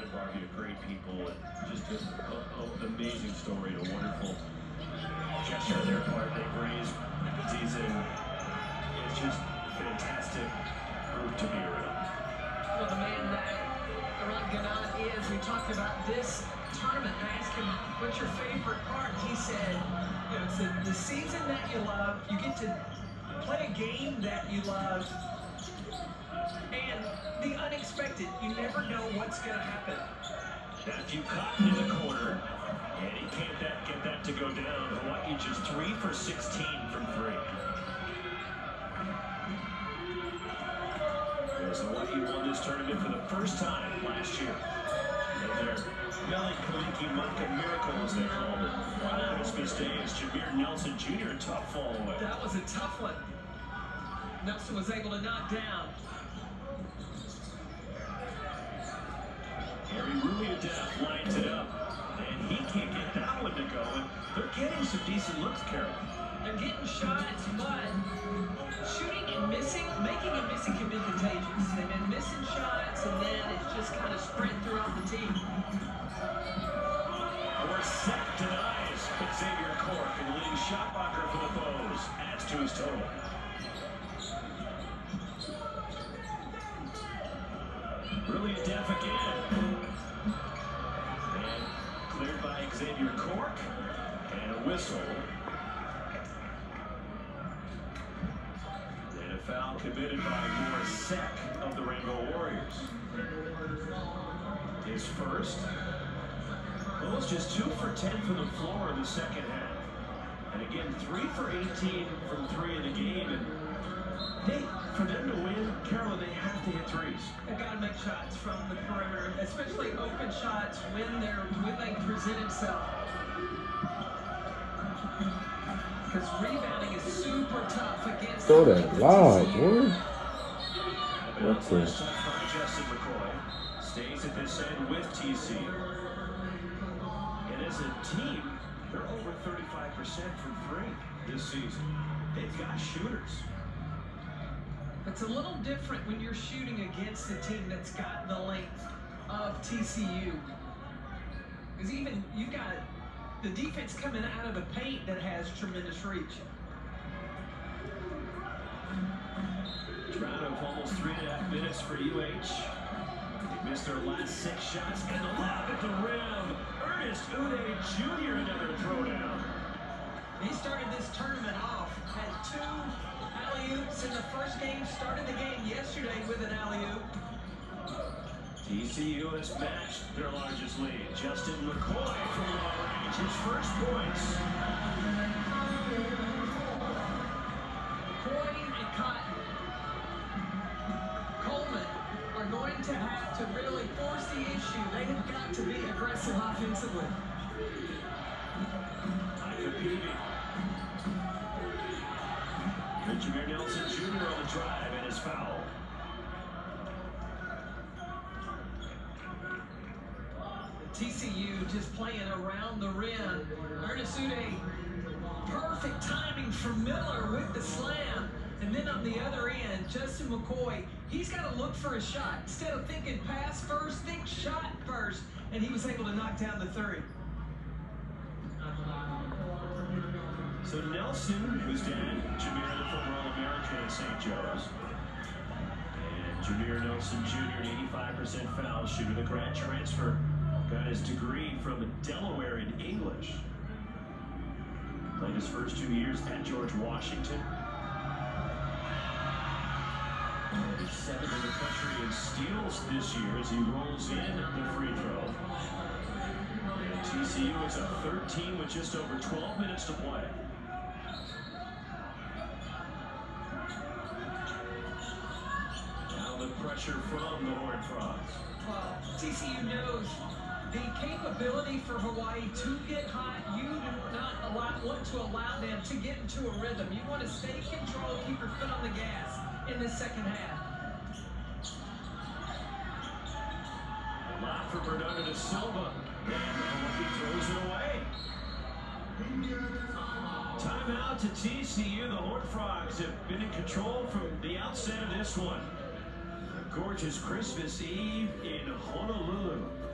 Barbie of great people and just an amazing story and a wonderful gesture on their part. They've raised the season. It's just fantastic group to be around. Well, the man that Eran Ganot is, we talked about this tournament. I asked him, what's your favorite part? He said, you know, it's the season that you love. You get to play a game that you love. And the unexpected. You never know what's going to happen. Matthew Cotton in the corner. And he can't get that to go down. Hawaii just 3 for 16 from 3. As Hawaii won this tournament for the first time last year. And their Mele Kalikimaka miracle, as they called it, on Christmas Day, as Jameer Nelson Jr. tough fall away. That was a tough one. Nelson was able to knock down. Harry Ruiadef lines it up, and he can't get that one to go. And they're getting some decent looks, Carol. They're getting shots, but shooting and missing, making and missing can be contagious. They've been missing shots, and then it's just kind of spread throughout the team. Orsett denies, but Xavier Cork, and the leading shot blocker for the Bows, adds to his total. Ruiadef again. And cleared by Xavier Cork. And a whistle. And a foul committed by Orsett of the Rainbow Warriors. His first. Bulls just 2 for 10 from the floor in the second half. And again, 3 for 18 from 3 in the game. And for them to win, Carolyn, they have to hit threes. They've got to make shots from the perimeter, especially open shots when they present itself. Because rebounding is super tough against. Throw that loud, boy. What's this? Justin McCoy stays at this end with TC. And as a team, they're over 35% from 3 this season. They've got shooters. It's a little different when you're shooting against a team that's got the length of TCU. Because even you've got the defense coming out of the paint that has tremendous reach. Round of almost 3.5 minutes for UH. They missed their last 6 shots, and the lob at the rim. Ernest Udeh Jr. another throwdown. He started this tournament off, had 2 alley-oops in the first game, started the game yesterday with an alley-oop. TCU has matched their largest lead. Justin McCoy from long range, his first points. McCoy and Cotton. Coleman are going to have to really force the issue. They have got to be aggressive offensively. Jameer Nelson Jr. on the drive and his foul. TCU just playing around the rim. Ernest Udeh, perfect timing from Miller with the slam. And then on the other end, Justin McCoy, he's got to look for a shot. Instead of thinking pass first, think shot first. And he was able to knock down the 3. So Nelson, who's dad, Jameer, the former All-American at St. Joe's. And Jameer Nelson Jr., an 85% foul shooter, the grad transfer, got his degree from Delaware in English. Played his first 2 years at George Washington. He's 7th in the country in steals this year as he rolls in the free throw. And TCU is up 13 with just over 12 minutes to play. Now the pressure from the Horned Frogs. Well, TCU knows the capability for Hawaii to get hot. You do not want to allow them to get into a rhythm. You want to stay in control, keep your foot on the gas in the second half. A lot for Bernardo da Silva. And he throws it away. Timeout to TCU. The Horned Frogs have been in control from the outset of this one. A gorgeous Christmas Eve in Honolulu.